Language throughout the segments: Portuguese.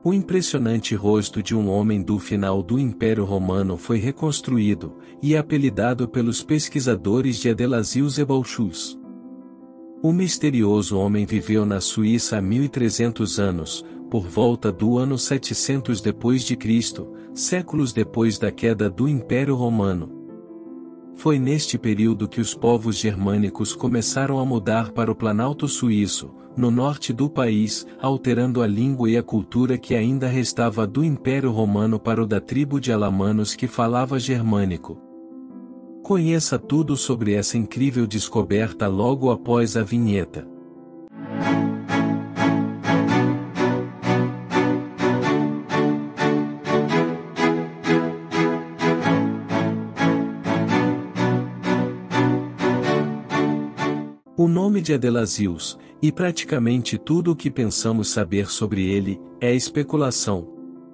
O impressionante rosto de um homem do final do Império Romano foi reconstruído, e apelidado pelos pesquisadores de Abdelaziz Ebalchus. O misterioso homem viveu na Suíça há 1300 anos, por volta do ano 700 d.C., séculos depois da queda do Império Romano. Foi neste período que os povos germânicos começaram a mudar para o Planalto Suíço, no norte do país, alterando a língua e a cultura que ainda restava do Império Romano para o da tribo de alamanos que falava germânico. Conheça tudo sobre essa incrível descoberta logo após a vinheta. O nome de Abdelaziz, e praticamente tudo o que pensamos saber sobre ele, é especulação.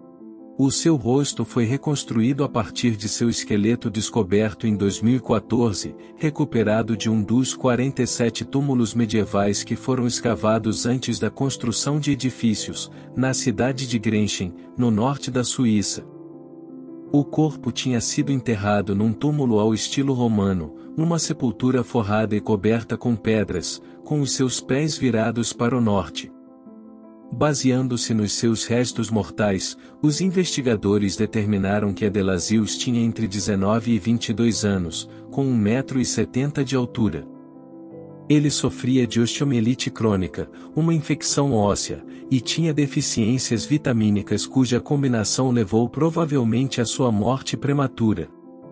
O seu rosto foi reconstruído a partir de seu esqueleto descoberto em 2014, recuperado de um dos 47 túmulos medievais que foram escavados antes da construção de edifícios, na cidade de Grenchen, no norte da Suíça. O corpo tinha sido enterrado num túmulo ao estilo romano, numa sepultura forrada e coberta com pedras, com os seus pés virados para o norte. Baseando-se nos seus restos mortais, os investigadores determinaram que Abdelaziz tinha entre 19 e 22 anos, com 1,70 m de altura. Ele sofria de osteomielite crônica, uma infecção óssea, e tinha deficiências vitamínicas cuja combinação levou provavelmente à sua morte prematura.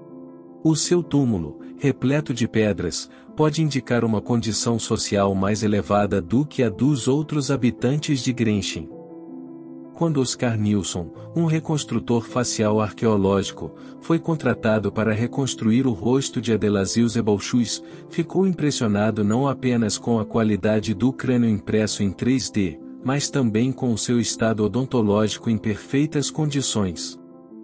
O seu túmulo, repleto de pedras, pode indicar uma condição social mais elevada do que a dos outros habitantes de Grenchen. Quando Oscar Nilsson, um reconstrutor facial arqueológico, foi contratado para reconstruir o rosto de Abdelaziz Ebalchus, ficou impressionado não apenas com a qualidade do crânio impresso em 3D, mas também com o seu estado odontológico em perfeitas condições.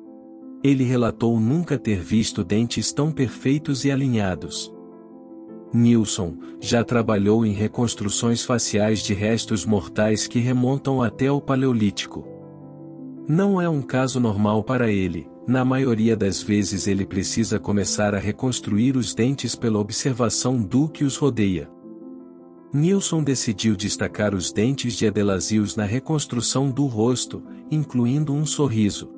Ele relatou nunca ter visto dentes tão perfeitos e alinhados. Nilsson já trabalhou em reconstruções faciais de restos mortais que remontam até o Paleolítico. Não é um caso normal para ele, na maioria das vezes ele precisa começar a reconstruir os dentes pela observação do que os rodeia. Nilsson decidiu destacar os dentes de Abdelaziz na reconstrução do rosto, incluindo um sorriso.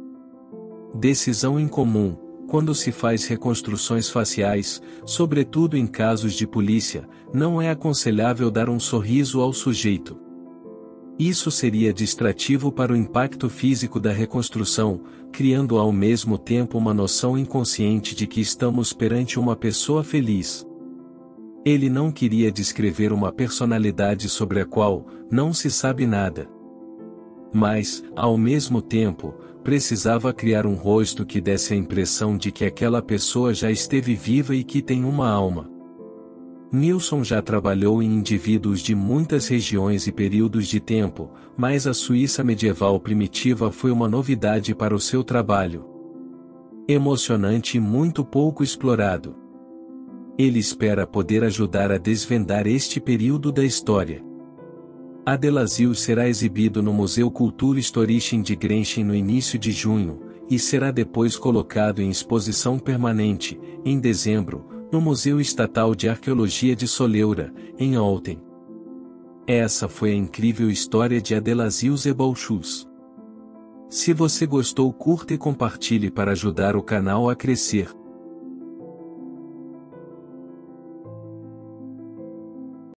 Decisão incomum, quando se faz reconstruções faciais, sobretudo em casos de polícia, não é aconselhável dar um sorriso ao sujeito. Isso seria distrativo para o impacto físico da reconstrução, criando ao mesmo tempo uma noção inconsciente de que estamos perante uma pessoa feliz. Ele não queria descrever uma personalidade sobre a qual não se sabe nada. Mas, ao mesmo tempo, precisava criar um rosto que desse a impressão de que aquela pessoa já esteve viva e que tem uma alma. Nilsson já trabalhou em indivíduos de muitas regiões e períodos de tempo, mas a Suíça medieval primitiva foi uma novidade para o seu trabalho. Emocionante e muito pouco explorado. Ele espera poder ajudar a desvendar este período da história. Abdelaziz será exibido no Museu Kulturhistorischen de Grenchen no início de junho, e será depois colocado em exposição permanente, em dezembro, no Museu Estatal de Arqueologia de Soleura, em Olten. Essa foi a incrível história de Abdelaziz Ebalchus. Se você gostou, curta e compartilhe para ajudar o canal a crescer.